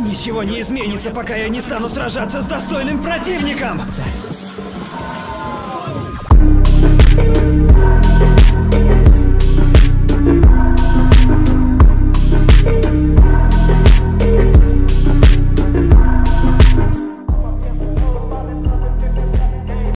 Ничего не изменится, пока я не стану сражаться с достойным противником!